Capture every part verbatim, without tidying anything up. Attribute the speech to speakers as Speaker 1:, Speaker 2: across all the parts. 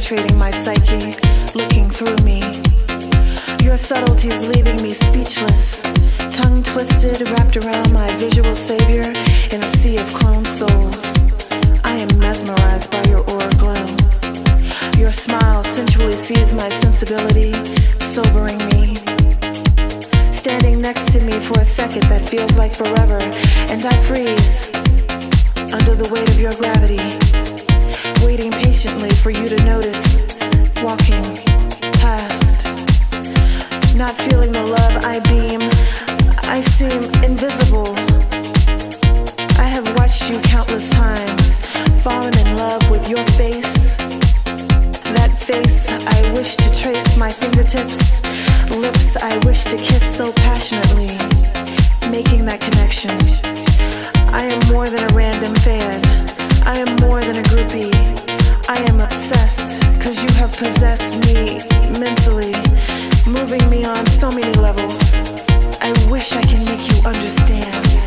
Speaker 1: penetrating my psyche, looking through me. Your subtleties leaving me speechless, tongue twisted, wrapped around my visual savior in a sea of clone souls. I am mesmerized by your aura glow. Your smile sensually sees my sensibility, sobering me. Standing next to me for a second that feels like forever, and I freeze under the weight of your gravity, waiting patiently for you to notice, walking past. Not feeling the love I beam, I seem invisible. I have watched you countless times, fallen in love with your face. That face I wish to trace my fingertips, lips I wish to kiss so passionately, making that connection. I am more than a random fan, I am more than a groupie. I am obsessed, cause you have possessed me mentally, moving me on so many levels. I wish I can make you understand.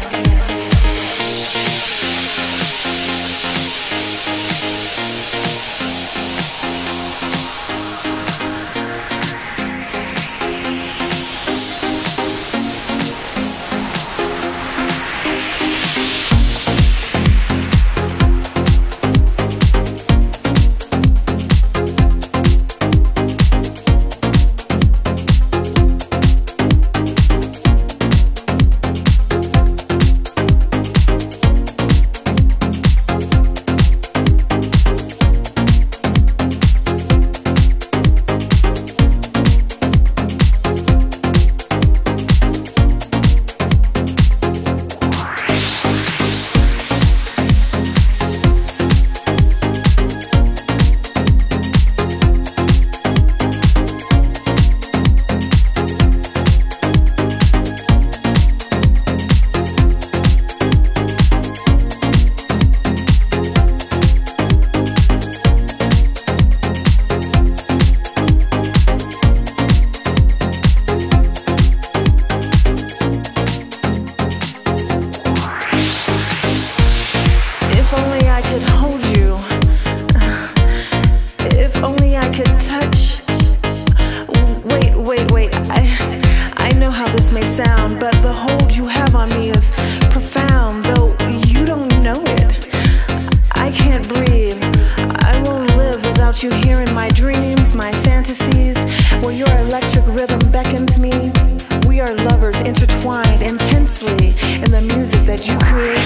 Speaker 1: You here in my dreams, my fantasies, where your electric rhythm beckons me. We are lovers intertwined intensely in the music that you create.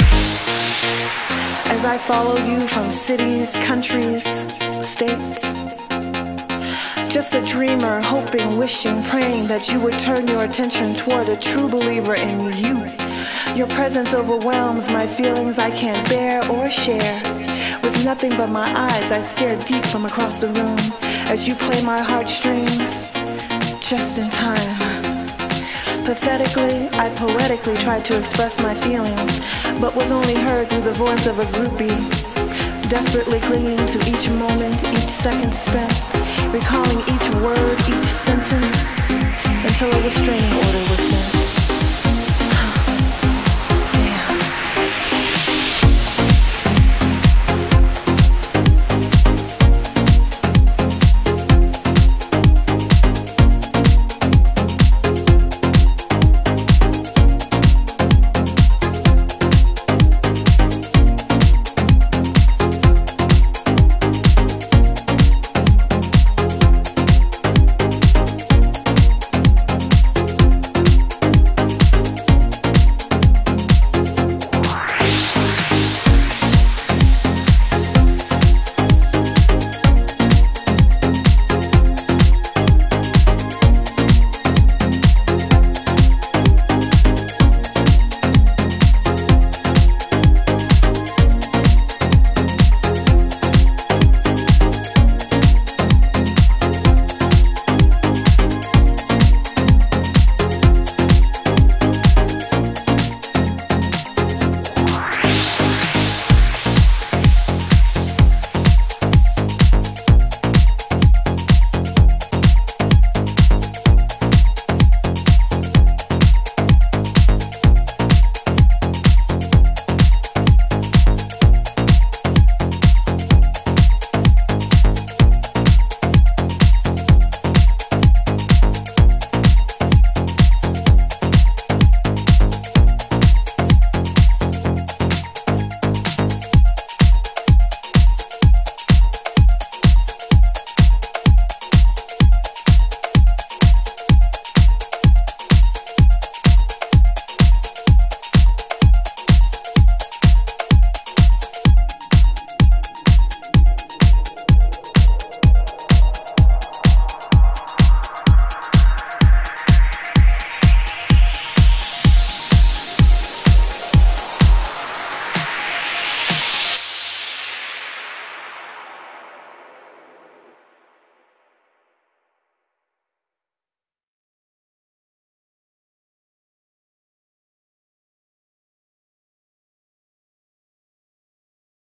Speaker 1: As I follow you from cities, countries, states, just a dreamer, hoping, wishing, praying that you would turn your attention toward a true believer in you. Your presence overwhelms my feelings I can't bear or share. With nothing but my eyes, I stare deep from across the room as you play my heartstrings, just in time. Pathetically, I poetically tried to express my feelings, but was only heard through the voice of a groupie, desperately clinging to each moment, each second spent, recalling each word, each sentence, until a restraining order was sent.